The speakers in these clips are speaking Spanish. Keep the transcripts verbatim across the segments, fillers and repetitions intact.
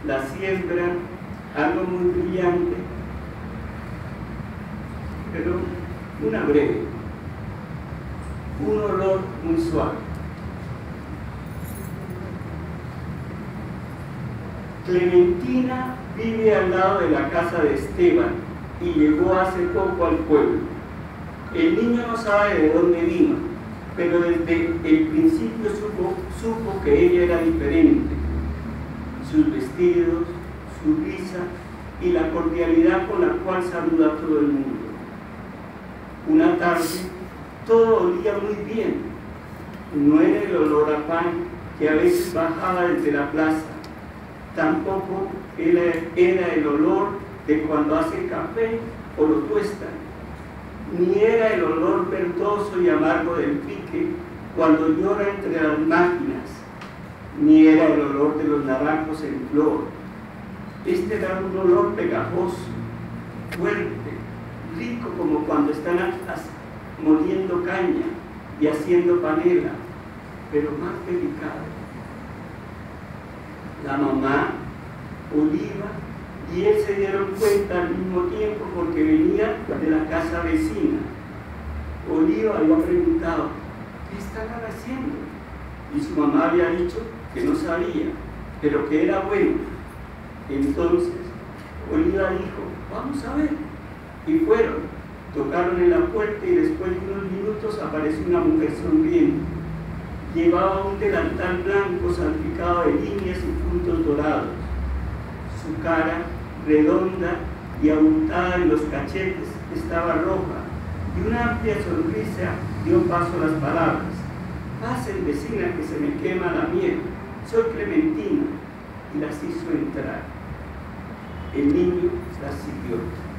la siembra, algo muy brillante, pero una breve, un olor muy suave. Clementina vive al lado de la casa de Esteban y llegó hace poco al pueblo. El niño no sabe de dónde vino, pero desde el principio supo, supo que ella era diferente. Sus vestidos, su risa y la cordialidad con la cual saluda a todo el mundo. Una tarde, todo olía muy bien. No era el olor a pan que a veces bajaba desde la plaza. Tampoco era, era el olor de cuando hace café o lo tuestan. Ni era el olor verdoso y amargo del pique cuando llora entre las máquinas. Ni era el olor de los naranjos en flor. Este era un olor pegajoso, fuerte, rico como cuando están moliendo caña y haciendo panela, pero más delicado. La mamá, Oliva y él se dieron cuenta al mismo tiempo porque venía de la casa vecina. Oliva había preguntado, ¿qué estaban haciendo? Y su mamá había dicho que no sabía, pero que era bueno. Entonces, Oliva dijo, vamos a ver. Y fueron, tocaron en la puerta y después de unos minutos apareció una mujer sonriendo. Llevaba un delantal blanco salpicado de líneas y puntos dorados. Su cara, redonda y abultada en los cachetes, estaba roja, y una amplia sonrisa dio paso a las palabras. Pasen, vecina, que se me quema la miel. Soy Clementina. Y las hizo entrar. El niño las siguió.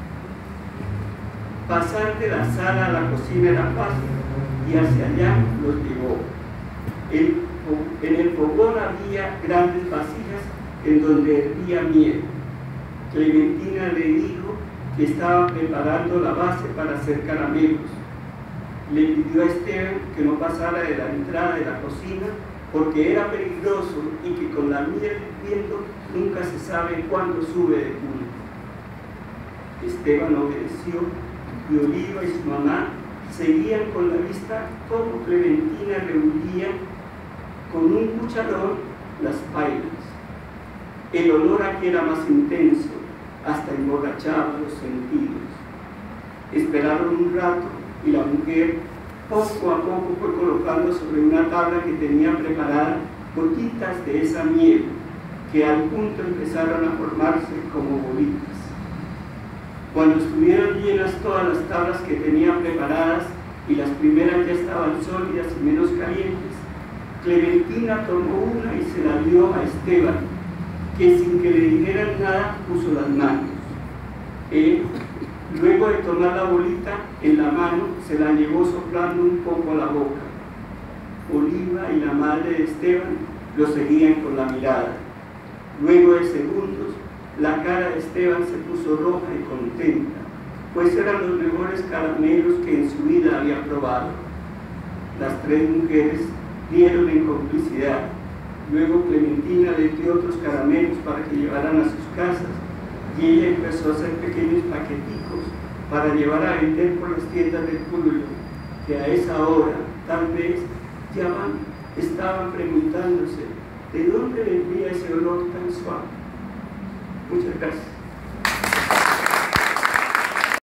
Pasar de la sala a la cocina era fácil, y hacia allá los llevó. El, en el fogón había grandes vasijas en donde hervía miel. Clementina le dijo que estaban preparando la base para hacer caramelos. Le pidió a Esteban que no pasara de la entrada de la cocina porque era peligroso y que con la miel hirviendo nunca se sabe cuándo sube de punto. Esteban obedeció y Oliva y su mamá seguían con la vista cómo Clementina reunía con un cucharón las pailas. El olor aquí era más intenso, hasta emborrachaba los sentidos. Esperaron un rato y la mujer poco a poco fue colocando sobre una tabla que tenía preparada gotitas de esa miel, que al punto empezaron a formarse como bolitas. Cuando estuvieron llenas todas las tablas que tenía preparadas y las primeras ya estaban sólidas y menos calientes, Clementina tomó una y se la dio a Esteban, que sin que le dijeran nada puso las manos. Él, luego de tomar la bolita en la mano, se la llevó soplando un poco a la boca. Oliva y la madre de Esteban lo seguían con la mirada. Luego de segundos, la cara de Esteban se puso roja y contenta, pues eran los mejores caramelos que en su vida había probado. Las tres mujeres dieron en complicidad. Luego Clementina les dio otros caramelos para que llevaran a sus casas y ella empezó a hacer pequeños paqueticos para llevar a vender por las tiendas del pueblo, que a esa hora, tal vez, ya van, estaban preguntándose de dónde vendría ese olor tan suave. Muchas gracias.